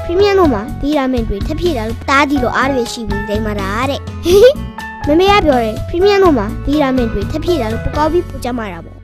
premium တို့မှာဗီတာမင်တွေထပ်ဖြည့်တာလို့တားကြည့်လို့အားတွေရှိပြီးလိမ္မာတာတဲ့မမေကပြောတယ် premium တို့မှာဗီတာမင်တွေထပ်ဖြည့်တာလို့ပကောက်ပြီးပူကြမှာတာပေါ့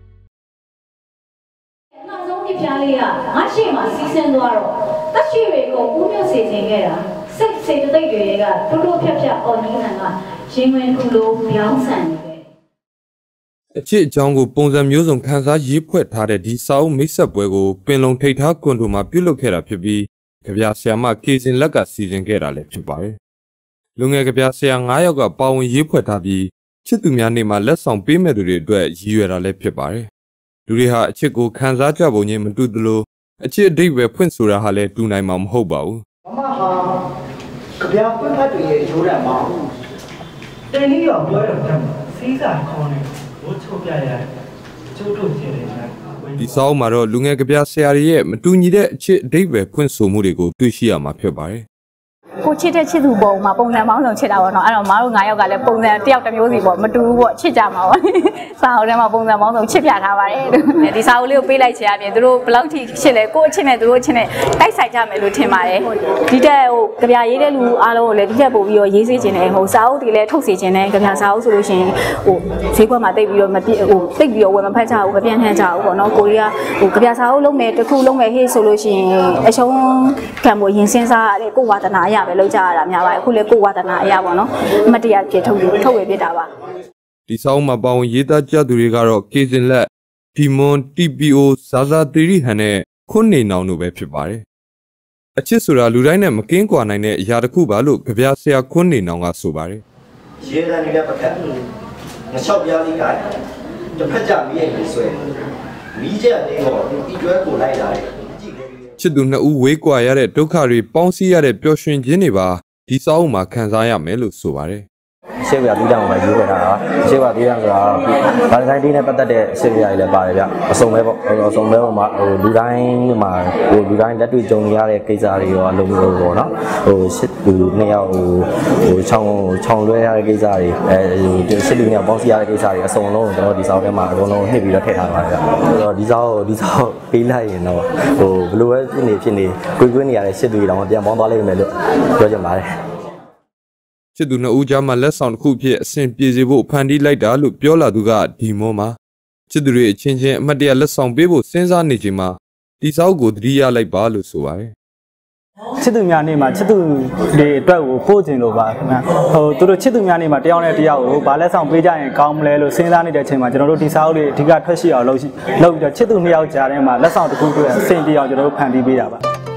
နောက်ဆုံးပြပြလေးကငါရှိမှစီးဆင်းသွားတော့တက်ရှိတွေကိုဦးမြတ်စေခြင်းခဲ့တာစိတ်စိတ်တိတ်တွေကတို့ဖြတ်ဖြတ်အော်နီးနန်ကရင်ဝင်ခုလိုပြောင်းဆန်နေတယ်အချစ်အကြောင်းကိုပုံစံမျိုးစုံခန်းစားရေးဖွဲ့ထားတဲ့ဒီစာအုပ်မိတ်ဆက်ပွဲကိုပင်လုံထိပ်ထားကွန်ဒိုမှာပြုလုပ်ခဲ့တာဖြစ်ပြီးကြပြဆရာမကေစင်လက်ကစီစဉ်ခဲ့တာလည်းဖြစ်ပါတယ်။လူငယ်ကြပြဆရာ9ယောက်ကပါဝင်ရေးဖွဲ့ထားပြီးချစ်သူများနေ့မှာလက်ဆောင်ပေးမဲ့သူတွေအတွက်ရည်ရွယ်တာလည်းဖြစ်ပါတယ်။လူတွေဟာအချစ်ကိုခန်းစားကြပုံချင်းမတူသလိုအချစ်အဓိပ္ပာယ်ဖွင့်ဆိုတာဟာလည်းတူနိုင်မှာမဟုတ်ပါဘူး။မမဟာကြပြဖွင့်ဖတ်တွေရဲ့ရိုးရမှာတယ်လီရောပြောရတဲ့စီးစာခေါင်းနဲ့ဘိုးချုပ်ပြရကျိုးတို့ခြင်းတွေဒီစာအုပ်မှာတော့လူငယ်ကြပြဆရာတွေရဲ့မတူညီတဲ့အချစ်အဓိပ္ပာယ်ဖွင့်ဆိုမှုတွေကိုတွေ့ရှိရမှာဖြစ်ပါတယ်ကိုချစ်တဲ့ချစ်သူပုံမှာပုံစံပေါင်းစုံချစ်တာပေါ့နော်အဲ့တော့မအားတို့9ယောက်ကလည်းပုံစံတစ်ယောက်တစ်မျိုးစီပေါ့မတူဘူးပေါ့ချစ်ကြမှာပေါ့စာအုပ်ထဲမှာပုံစံပေါင်းစုံချစ်ပြထားပါတယ်ဒီစာအုပ်လေးကိုပေးလိုက်ချင်အပြင်သူတို့ဘယ်လောက်ထိချစ်လဲကိုအချစ်နဲ့သူတို့အချစ်နဲ့တိုက်ဆိုင်ကြမယ်လို့ထင်ပါတယ်ဒီတက်ဟိုကြပြရေးတဲ့လူအားလုံးကိုလည်းဒီတက်ပို့ပြီးတော့ရေးစေချင်တယ်ဟိုစာအုပ်တွေလည်းထုတ်စေချင်တယ်ကြပြစာအုပ်ဆိုလို့ရှိရင်ဟိုဈေးကွက်မှာတိတ်ပြီးတော့မပြည့်ဟိုတိတ်ပြီးတော့ဝယ်မဖတ်ကြဘူးမပြန့်နှံ့ကြဘူးပေါ့နော်ကိုရီးယားဟိုကြပြစာအုပ်လုံးမယ်တစ်ခုလုံးမယ်ဟေ့ဆိုလို့ရှိရင်အရှုံးခံဖို့ရင်စဉ်းစားရတဲ့ကိုဝါဒနာအရာပဲလောက်ကြရတာများပါတယ်အခုလေကိုဝါဒနာအရာပေါ့နော်အမတ်တရားဖြစ်ထုတ်ဝေပြတာပါဒီစာအုပ်မှာပါဝင်ရေးသားကြသူတွေကတော့ကေစင်လက်ဒီမွန် TPO ဇာဇာသီရိဟန်နဲ့ခွန်းနေနောင်တို့ပဲဖြစ်ပါတယ်အချစ်ဆိုတာလူတိုင်းနဲ့မကင်းကွာနိုင်တဲ့အရာတစ်ခုပါလို့ကြပြဆရာခွန်းနေနောင်ကဆိုပါတယ်ရေတံနေတဲ့ပတ်သက်ငချောက်ပြားလေးကတစ်ဖက်ကြမီးရဲ့ဆွဲမီးချက်လေးတော့ဒီကျွဲကိုလိုက်လာတယ်ချစ်သူနှစ်ဦးဝေးကွာရတဲ့ဒုက္ခတွေပေါင်းစည်းရတဲ့ပျော်ရွှင်ခြင်းတွေပါဒီစာအုပ်မှာခံစားရမယ်လို့ဆိုပါတယ်ရှေ့ကပြီးတောင်မှာရေးခဲ့တာရှေ့ကပြီးတောင်ဆိုတာဘာတိုင်းတင်းနဲ့ပတ်သက်တဲ့ရှေ့ကတွေလည်းပါတယ်ဗျအစုံပဲပေါ့အစုံပဲပေါ့မှာဟိုလူတိုင်းမှာဟိုလူတိုင်းလက်တွေ့ကြုံရတဲ့ကိစ္စတွေရောအလုံးလို့ပေါ့နော်ဟိုရှစ်သူနှစ်ယောက်ဟိုချောင်းလွဲရတဲ့ကိစ္စတွေရှစ်လူနှစ်ယောက်ပေါင်းစည်းရတဲ့ကိစ္စတွေအစုံလုံးကျွန်တော်ဒီစာအုပ်ထဲမှာအကုန်လုံးနှိပ်ပြီးတော့ထည့်ထားပါတယ်ဗျဆိုတော့ဒီစာအုပ်ပေးလိုက်ရင်တော့ဟိုဘလို့ပဲဖြစ်နေကွေးနေရတဲ့ရှစ်သူတွေတောင်ပြန်ပေါင်းသွားလိမ့်မယ်လို့ပြောချင်ပါတယ်ချစ်သူနှစ်ဦးကြားမှာလက်ဆောင်တစ်ခုဖြစ်အဆင်ပြေစေဖို့ဖန်တီးလိုက်တာလို့ပြောလာသူကဒီမောမှာချစ်သူတွေအချင်းချင်းအမတ်တရလက်ဆောင်ပေးဖို့စဉ်းစားနေချိန်မှာဒီစာအုပ်ကိုသတိရလိုက်ပါလို့ဆိုပါတယ်ချစ်သူများနေ့မှာချစ်သူတွေအတွက်ကိုပို့ခြင်းလို့ပါခင်ဗျဟိုသူတို့ချစ်သူများနေ့မှာတယောက်နဲ့တယောက်ကိုဗာလက်ဆောင်ပေးကြရင်ကောင်းမလဲလို့စဉ်းစားနေတဲ့အချိန်မှာကျွန်တော်တို့ဒီစာအုပ်တွေအဓိကထွက်ရှိအောင်လုပ်ပြီးတော့ချစ်သူနှစ်ယောက်ကြားထဲမှာလက်ဆောင်တစ်ခုအတွက်အဆင်ပြေအောင်ကျွန်တော်တို့ဖန်တီးပေးတာပါ